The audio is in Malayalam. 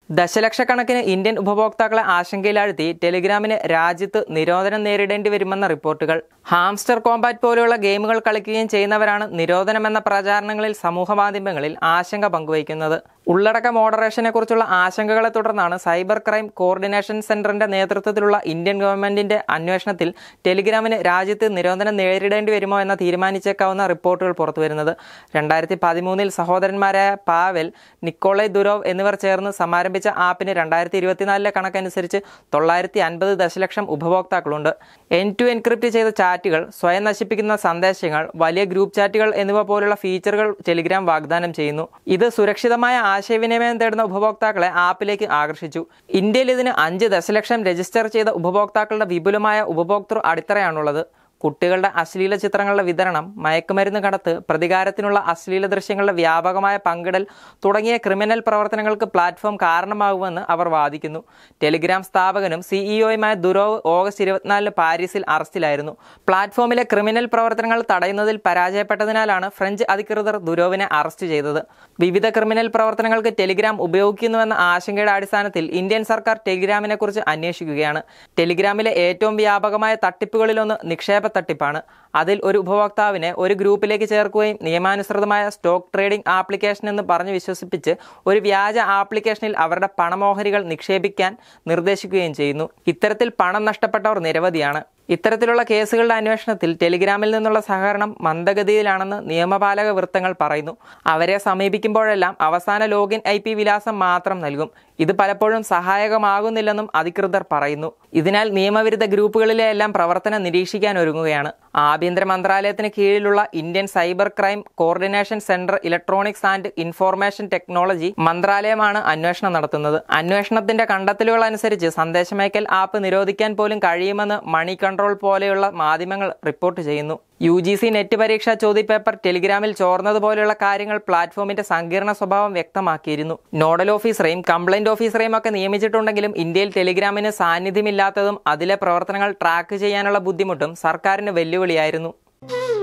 ദശലക്ഷക്കണക്കിന് ഇന്ത്യൻ ഉപഭോക്താക്കളെ ആശങ്കയിലാഴ്ത്തി ടെലിഗ്രാമിന് രാജ്യത്ത് നിരോധനം നേരിടേണ്ടി വരുമെന്ന റിപ്പോർട്ടുകൾ. ഹാംസ്റ്റർ കോമ്പാറ്റ് പോലെയുള്ള ഗെയിമുകൾ കളിക്കുകയും ചെയ്യുന്നവരാണ് നിരോധനമെന്ന പ്രചാരണങ്ങളിൽ സമൂഹമാധ്യമങ്ങളിൽ ആശങ്ക പങ്കുവയ്ക്കുന്നത്. ഉള്ളടക്ക മോഡറേഷനെ കുറിച്ചുള്ള ആശങ്കകളെ തുടർന്നാണ് സൈബർ ക്രൈം കോർഡിനേഷൻ സെന്ററിന്റെ നേതൃത്വത്തിലുള്ള ഇന്ത്യൻ ഗവൺമെന്റിന്റെ അന്വേഷണത്തിൽ ടെലിഗ്രാമിന് രാജ്യത്ത് നിരോധനം നേരിടേണ്ടി വരുമോ എന്ന തീരുമാനിച്ചേക്കാവുന്ന റിപ്പോർട്ടുകൾ പുറത്തുവരുന്നത്. 2013 സഹോദരന്മാരായ പാവെൽ, നിക്കോളായ് ദുരോവ് എന്നിവർ ചേർന്ന് സമാരംഭിച്ച ആപ്പിന് 2024 കണക്കനുസരിച്ച് 950 ദശലക്ഷം ഉപഭോക്താക്കളുണ്ട്. എൻഡ് ടു എൻക്രിപ്റ്റ് ചെയ്ത ചാറ്റുകൾ, സ്വയം നശിപ്പിക്കുന്ന സന്ദേശങ്ങൾ, വലിയ ഗ്രൂപ്പ് ചാറ്റുകൾ എന്നിവ പോലുള്ള ഫീച്ചറുകൾ ടെലിഗ്രാം വാഗ്ദാനം ചെയ്യുന്നു. ഇത് സുരക്ഷിതമായ ആശയവിനിമയം തേടുന്ന ഉപഭോക്താക്കളെ ആപ്പിലേക്ക് ആകർഷിച്ചു. ഇന്ത്യയിൽ ഇതിന് 5 ദശലക്ഷം രജിസ്റ്റർ ചെയ്ത ഉപഭോക്താക്കളുടെ വിപുലമായ ഉപഭോക്തൃ അടിത്തറയാണുള്ളത്. കുട്ടികളുടെ അശ്ലീല ചിത്രങ്ങളുടെ വിതരണം, മയക്കുമരുന്ന് കടത്ത്, പ്രതികാരത്തിനുള്ള അശ്ലീല ദൃശ്യങ്ങളുടെ വ്യാപകമായ പങ്കിടൽ തുടങ്ങിയ ക്രിമിനൽ പ്രവർത്തനങ്ങൾക്ക് പ്ലാറ്റ്ഫോം കാരണമാകുമെന്ന് അവർ വാദിക്കുന്നു. ടെലിഗ്രാം സ്ഥാപകനും സിഇഒയുമായ ദുരോവ് ഓഗസ്റ്റ് 24 പാരീസിൽ അറസ്റ്റിലായിരുന്നു. പ്ലാറ്റ്ഫോമിലെ ക്രിമിനൽ പ്രവർത്തനങ്ങൾ തടയുന്നതിൽ പരാജയപ്പെട്ടതിനാലാണ് ഫ്രഞ്ച് അധികൃതർ ദുരോവിനെ അറസ്റ്റ് ചെയ്തത്. വിവിധ ക്രിമിനൽ പ്രവർത്തനങ്ങൾക്ക് ടെലിഗ്രാം ഉപയോഗിക്കുന്നുവെന്ന ആശങ്കയുടെ അടിസ്ഥാനത്തിൽ ഇന്ത്യൻ സർക്കാർ ടെലിഗ്രാമിനെ കുറിച്ച് അന്വേഷിക്കുകയാണ്. ടെലിഗ്രാമിലെ ഏറ്റവും വ്യാപകമായ തട്ടിപ്പുകളിലൊന്ന് നിക്ഷേപ തട്ടിപ്പാണ്. അതിൽ ഒരു ഉപഭോക്താവിനെ ഒരു ഗ്രൂപ്പിലേക്ക് ചേർക്കുകയും നിയമാനുസൃതമായ സ്റ്റോക്ക് ട്രേഡിംഗ് ആപ്ലിക്കേഷൻ എന്ന് പറഞ്ഞ് വിശ്വസിപ്പിച്ച് ഒരു വ്യാജ ആപ്ലിക്കേഷനിൽ അവരുടെ പണമോഹരികൾ നിക്ഷേപിക്കാൻ നിർദ്ദേശിക്കുകയും ചെയ്യുന്നു. ഇത്തരത്തിൽ പണം നഷ്ടപ്പെട്ടവർ നിരവധിയാണ്. ഇത്തരത്തിലുള്ള കേസുകളുടെ അന്വേഷണത്തിൽ ടെലിഗ്രാമിൽ നിന്നുള്ള സഹകരണം മന്ദഗതിയിലാണെന്ന് നിയമപാലക വൃത്തങ്ങൾ പറയുന്നു. അവരെ സമീപിക്കുമ്പോഴെല്ലാം അവസാന ലോഗിൻ IP വിലാസം മാത്രം നൽകും. ഇത് പലപ്പോഴും സഹായകമാകുന്നില്ലെന്നും അധികൃതർ പറയുന്നു. ഇതിനാൽ നിയമവിരുദ്ധ ഗ്രൂപ്പുകളിലെ എല്ലാം പ്രവർത്തനം നിരീക്ഷിക്കാൻ ഒരുങ്ങുകയാണ്. ആഭ്യന്തര മന്ത്രാലയത്തിന് കീഴിലുള്ള Indian cyber crime coordination centre electronics and information technology മന്ത്രാലയമാണ് അന്വേഷണം നടത്തുന്നത്. അന്വേഷണത്തിന്റെ കണ്ടെത്തലുകൾ അനുസരിച്ച് സന്ദേശമയക്കൽ ആപ്പ് നിരോധിക്കാൻ പോലും കഴിയുമെന്ന് മണി കൺട്രോൾ പോലെയുള്ള മാധ്യമങ്ങൾ റിപ്പോർട്ട് ചെയ്യുന്നു. UGC നെറ്റ് പരീക്ഷാ ചോദ്യപേപ്പർ ടെലിഗ്രാമിൽ ചോർന്നതുപോലെയുള്ള കാര്യങ്ങൾ പ്ലാറ്റ്ഫോമിന്റെ സങ്കീർണ സ്വഭാവം വ്യക്തമാക്കിയിരുന്നു. നോഡൽ ഓഫീസറെയും കംപ്ലൈന്റ് ഓഫീസറെയും ഒക്കെ നിയമിച്ചിട്ടുണ്ടെങ്കിലും ഇന്ത്യയിൽ ടെലിഗ്രാമിന് സാന്നിധ്യമില്ലാത്തതും അതിലെ പ്രവർത്തനങ്ങൾ ട്രാക്ക് ചെയ്യാനുള്ള ബുദ്ധിമുട്ടും സർക്കാരിന് വെല്ലുവിളിയായിരുന്നു.